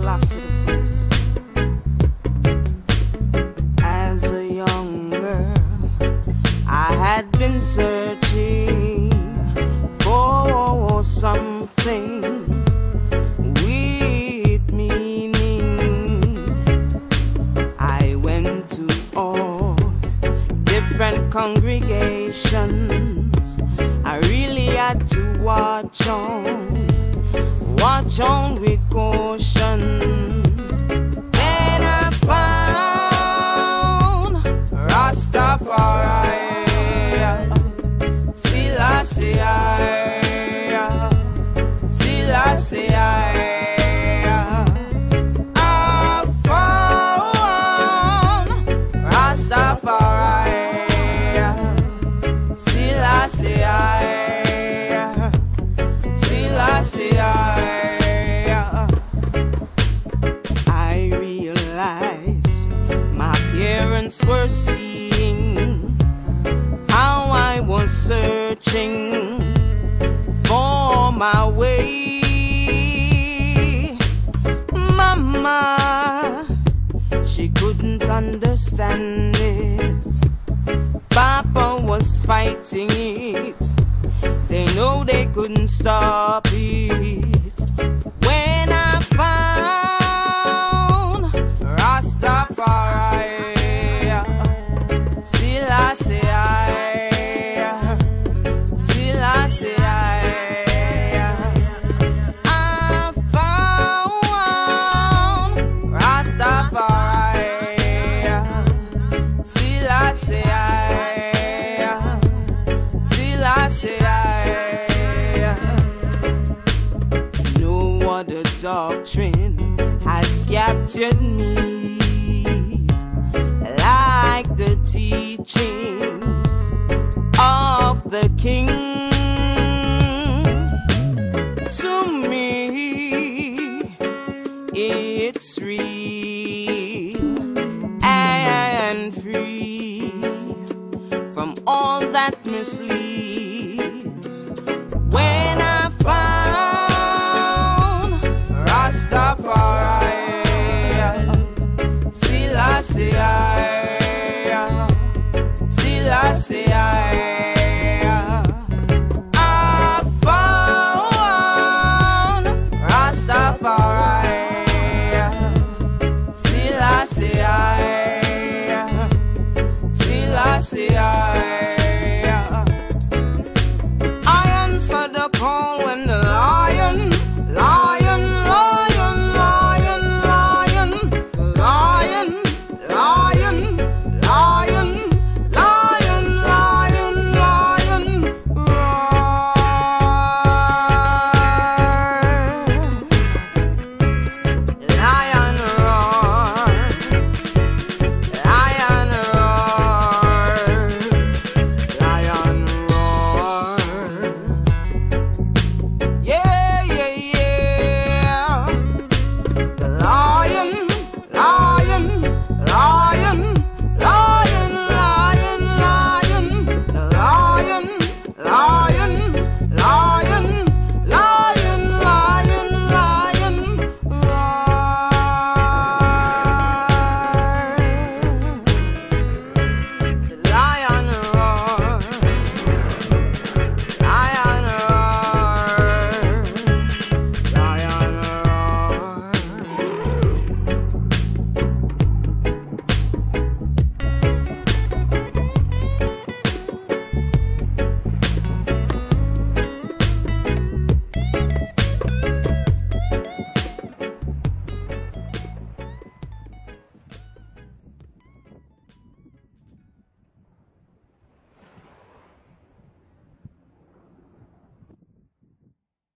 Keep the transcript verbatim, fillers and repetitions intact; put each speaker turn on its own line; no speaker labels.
Selassie the First. As a young girl, I had been searching for something with meaning. I went to all different congregations. I really had to watch on, watch on with caution. Then I found Rastafari, Selassie, Selassie. I found Rastafari, Selassie, Selassie. I realized my parents were seeing how I was searching for my way. Mama, she couldn't understand it. Papa was fighting it. They know they couldn't stop it. When I found Rastafari, Selassie, Selassie, I found Rastafari, Selassie, Selassie. No other doctrine has captured me like the teachings of the King. To me, it's real and free from all that misleads.